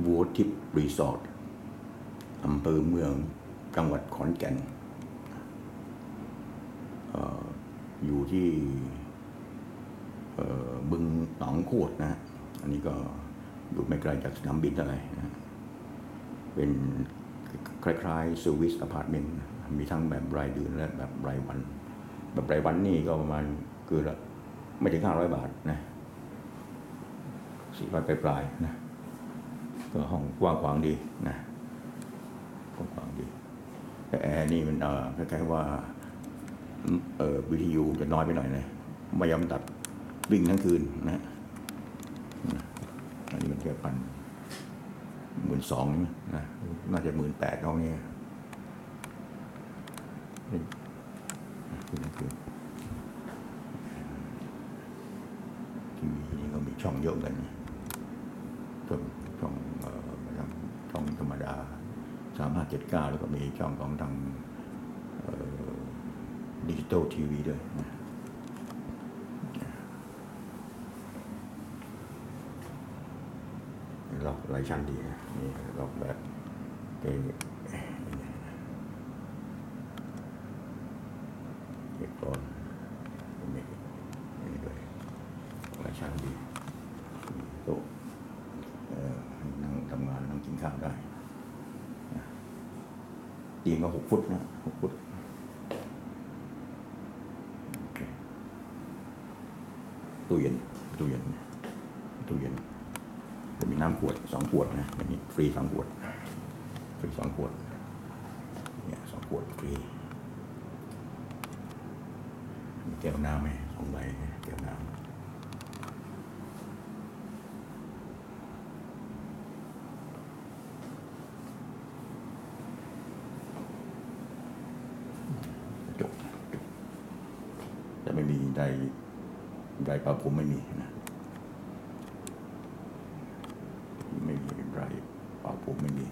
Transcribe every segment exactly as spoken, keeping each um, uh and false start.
วัวทิพย์รีสอร์ทอำเภอเมืองจังหวัดขอนแก่น อ, อ, อยู่ที่บึงหนองขวดนะอันนี้ก็อยู่ไม่ไกลจากสนามบินเท่าไหร่นะเป็นคล้ายๆเซอร์วิสอพาร์ตเมนต์มีทั้งแบบรายเดือนและแบบรายวันแบบรายวันนี่ก็ประมาณเกือบไม่ถึงห้าร้อยบาทนะสี่ร้อยปลายๆนะก็ห้องกว้างขวางดีนะกว้างขวางดีแต่แอร์นี่มันเออคล้ายๆว่าเออวิทยุจะน้อยไปหน่อยนะไม่ยอมตัดวิ่งทั้งคืนนะอันนี้มันแค่พันหมื่นสองนะน่าจะหมื่นแปดเขาเนี่ยทีวีนี่ก็มีช่องเยอะกันช่องช่องเอ่อช่องธรรมดาสามห้าเจ็ดเก้าแล้วก็มีช่องของทางดิจิตอลทีวีด้วยล็อกหลายชั้นดีนะนี่ล็อกแบบเก๋เก็บก่อนนี่นี่ด้วยหลายชั้นดีโต๊ะนั่งทำงานนั่งกินข้าวได้เตียงก็หกฟุตนะหกฟุตตู้เย็นตู้เย็นตู้เย็นจะมีน้ำขวดสองขวดนะอันนี้ฟรีสองขวดฟรีสองขวดเนี่ยสองขวดฟรีมีแก้วน้ำไหมสองใบแก้วน้ำจบจะไม่มีใดใดปะผมไม่มีนะไม่มีไรเปล่าผมไม่มี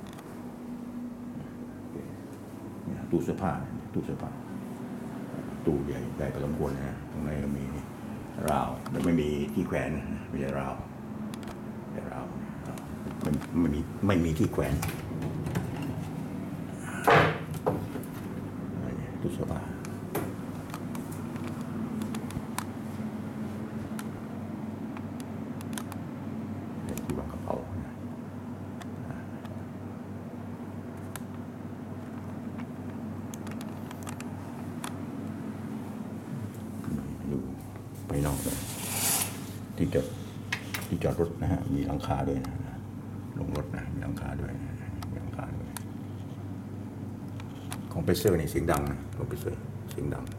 ตู้เสื้อผ้าตู้เสื้อผ้าตู้ใหญ่ใหญ่พอสมควรนะตรงไหนก็มีราวแต่ไม่มีที่แขวนไม่ใช่ราวแต่ราวไม่ไม่มีไม่มีที่แขวนตู้เสื้อผ้าที่วางกระเป๋าไปนอกเลยที่จอดที่จอดรถนะฮะมีหลังคาด้วยนะลงรถนะมีหลังคาด้วยมีหลังคาด้วยของเพรสเซอร์นี่เสียงดังนะของเพรสเซอร์เสียงดัง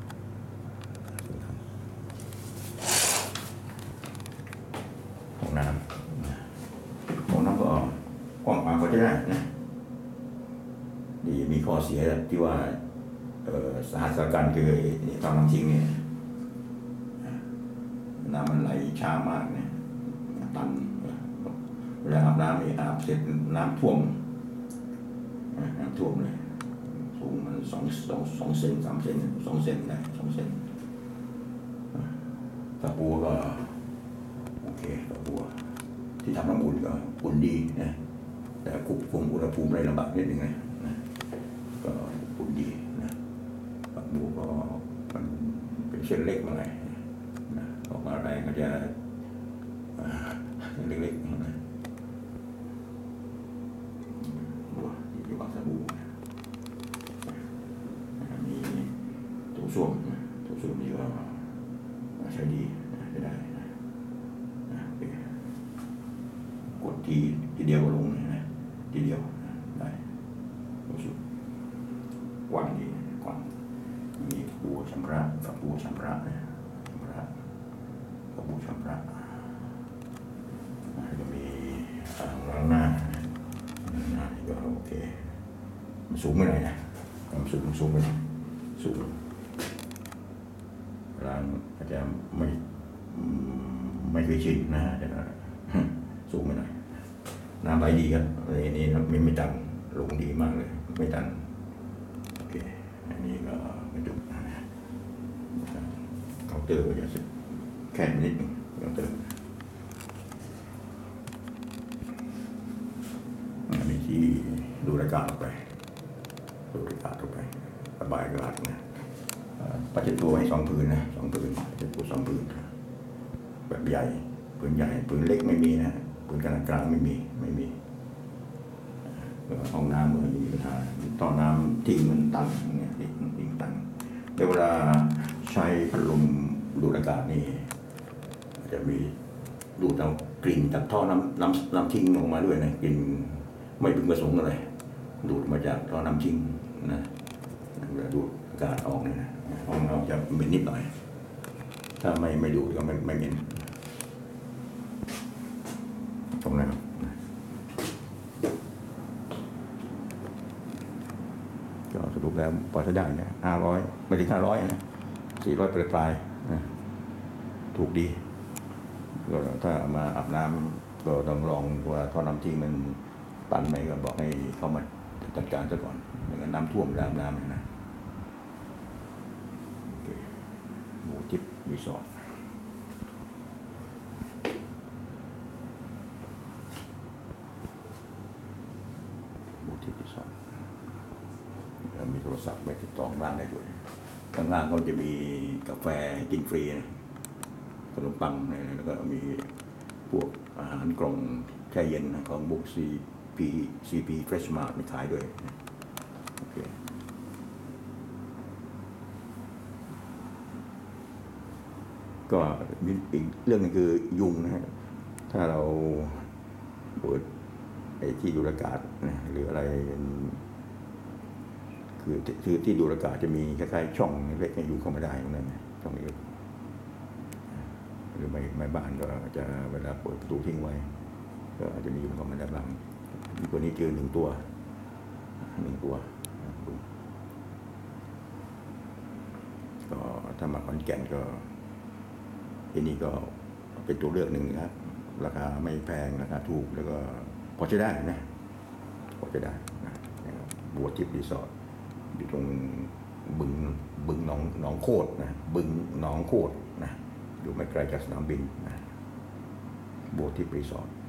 ห้องน้ำห้องน้ำก็กว้างขวางก็จะได้นะดีมีข้อเสียที่ว่าสหัสการคือตอนน้ำทิ้งเนี่ยน้ำมันไหลช้ามากเนี่ยตันเวลาอาบน้ำนี่อาบเสร็จน้ำท่วมน้ำท่วมเลยสูงมันสองสองสองเซนสามเซนสองเซนได้สองเซนตะปูก็โอเคตะปูที่ทำน้ำอุ่นก็อุ่นดีนะแต่ควบคุมอุณหภูมิได้ลำบากนิดนึงนะก็อุ่นดีนะตะปูก็มันเป็นเส้นเล็กมาเลยออกมาแรงก็จะเล็กๆนะอยู่บางสบู่มีตู้ส้วมตู้ส้วมนี่ก็ใช้ดีใช้ได้กดทีทีเดียวก็ลงนะทีเดียวได้ตู้ส้วมกว้างดีกว้างมีบัวชำระฝักบัวชำระนะชำระฝักบัวชำระก็มีอ่างล้างหน้าหน้านี่ก็โอเคมันสูงไม่ไหนนะความสูงสูงไปสูงร้านอาจจะไม่ไม่เคยชินนะแต่สูงไปหน่อยน้ำไหลดีครับอันนี้ไม่ไม่ตันลงดีมากเลยไม่ตันโอเคอันนี้ก็ไม่ดุเคาน์เตอร์ก็จะแค่นิดนึงเคาน์เตอร์ที่ดูรายการออกไปดูรายการออกไประบายอากาศนะปัจจุบันให้สองผืนนะสองผืนปัจจุบันสองผืนแบบใหญ่ผืนใหญ่ผืนเล็กไม่มีนะผืนกลางกลางไม่มีไม่มีห้องน้ำมันมีปัญหาต่อน้ำทิ้งมันตันเนี่ยทิ้งตันแต่เวลาใช้พัดลมดูดอากาศนี่จะมีดูดเอากลิ่นจากท่อน้ำน้ำน้ำทิ้งออกมาด้วยนะกลิ่นไม่พึงประสงค์อะไรดูดมาจากท่อน้ำทิ้งนะเวลาดูดอากาศออกเนี่ยนะห้องเราจะเหม็นนิดหน่อยถ้าไม่ไม่ดูดก็ไม่ไม่เหม็นตรงนั้นก็สรุปแล้วพอจะได้นะห้าร้อยไม่ถึงห้าร้อยนะสี่ร้อยปลายปลายนะถูกดีก็ถ้ามาอาบน้ำก็ต้องลองว่าท่อน้ำทิ้งมันตันไหมก็บอกให้เข้ามาจัดการซะก่อนไม่งั้นน้ำท่วมน้ำน้ำนะหมูทิพย์รีสอร์ทหมูทิพย์รีสอร์ทมีโทรศัพท์ไปติดต่อบ้านได้ด้วยข้างล่างก็จะมีกาแฟกินฟรีนะขนมปังแล้วก็มีพวกอาหารกล่องแช่เย็นของบุ๊กซีพีซีพีเฟรชมาร์ทมีขายด้วยโอเคก็อีกเรื่องนึงคือยุงนะฮะถ้าเราเปิดไอ้ที่ดูดอากาศนะหรืออะไรคือคือที่ดูดอากาศจะมีคล้ายๆช่องเล็กให้ยุงเข้ามาได้ตรงนั้นช่องนี้หรือไม่ไม่บ้านก็จะเวลาเปิดประตูทิ้งไว้ก็อาจจะมียุงเข้ามาได้บ้างตัวนี้เจอหนึ่งตัวหนึ่งตัวก็ถ้ามาขอนแก่นก็ที่นี่ก็เป็นตัวเลือกหนึ่งนะครับราคาไม่แพงราคาถูกแล้วก็พอจะได้นะพอจะได้นะบัวทิพย์รีสอร์ทอยู่ตรงบึงบึงหนองหนองโคตรนะบึงหนองโคตรนะอยู่ไม่ไกลจากสนามบินนะบัวทิพย์รีสอร์ท